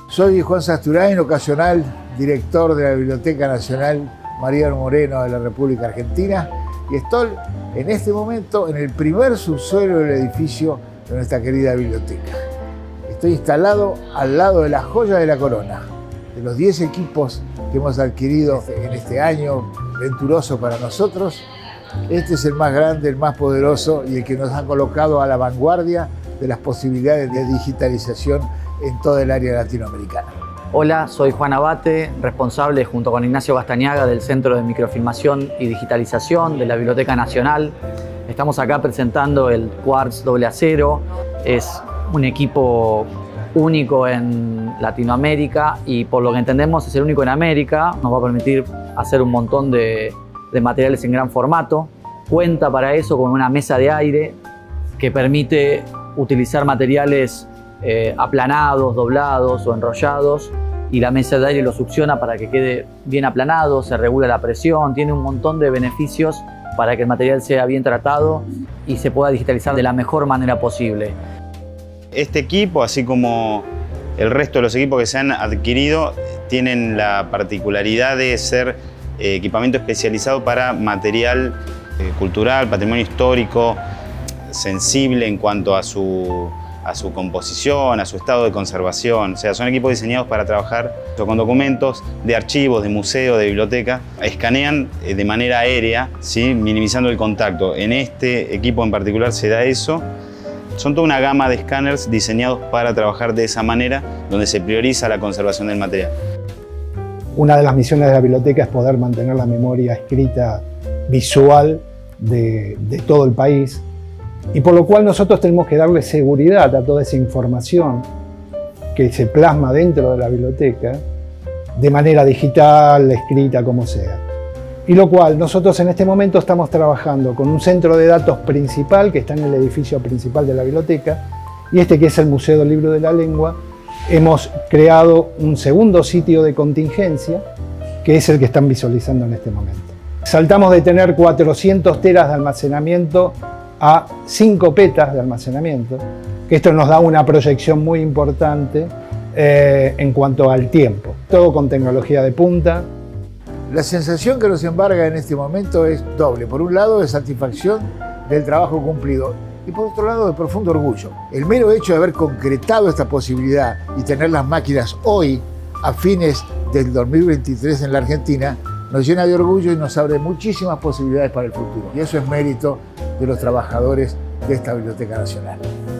Soy Juan Sasturain, ocasional director de la Biblioteca Nacional Mariano Moreno de la República Argentina, y estoy en este momento en el primer subsuelo del edificio de nuestra querida biblioteca. Estoy instalado al lado de la joya de la corona, de los 10 equipos que hemos adquirido en este año venturoso para nosotros. Este es el más grande, el más poderoso y el que nos ha colocado a la vanguardia de las posibilidades de digitalización en toda el área latinoamericana. Hola, soy Juan Abate, responsable junto con Ignacio Gastañaga del Centro de Microfilmación y Digitalización de la Biblioteca Nacional. Estamos acá presentando el Quartz Doble Acero. Es un equipo único en Latinoamérica y por lo que entendemos es el único en América. Nos va a permitir hacer un montón de materiales en gran formato. Cuenta para eso con una mesa de aire que permite utilizar materiales aplanados, doblados o enrollados, y la mesa de aire lo succiona para que quede bien aplanado, se regula la presión, tiene un montón de beneficios para que el material sea bien tratado y se pueda digitalizar de la mejor manera posible. Este equipo, así como el resto de los equipos que se han adquirido, tienen la particularidad de ser equipamiento especializado para material cultural, patrimonio histórico, sensible en cuanto a su composición, a su estado de conservación. O sea, son equipos diseñados para trabajar con documentos de archivos, de museo, de biblioteca. Escanean de manera aérea, ¿sí? Minimizando el contacto. En este equipo en particular se da eso. Son toda una gama de escáneres diseñados para trabajar de esa manera, donde se prioriza la conservación del material. Una de las misiones de la biblioteca es poder mantener la memoria escrita visual de todo el país, y por lo cual nosotros tenemos que darle seguridad a toda esa información que se plasma dentro de la biblioteca, de manera digital, escrita, como sea. Y lo cual nosotros en este momento estamos trabajando con un centro de datos principal que está en el edificio principal de la biblioteca, y este que es el Museo del Libro de la Lengua. Hemos creado un segundo sitio de contingencia, que es el que están visualizando en este momento. Saltamos de tener 400 teras de almacenamiento a 5 petas de almacenamiento, que esto nos da una proyección muy importante en cuanto al tiempo. Todo con tecnología de punta. La sensación que nos embarga en este momento es doble. Por un lado, de satisfacción del trabajo cumplido, y por otro lado, de profundo orgullo. El mero hecho de haber concretado esta posibilidad y tener las máquinas hoy, a fines del 2023 en la Argentina, nos llena de orgullo y nos abre muchísimas posibilidades para el futuro. Y eso es mérito de los trabajadores de esta Biblioteca Nacional.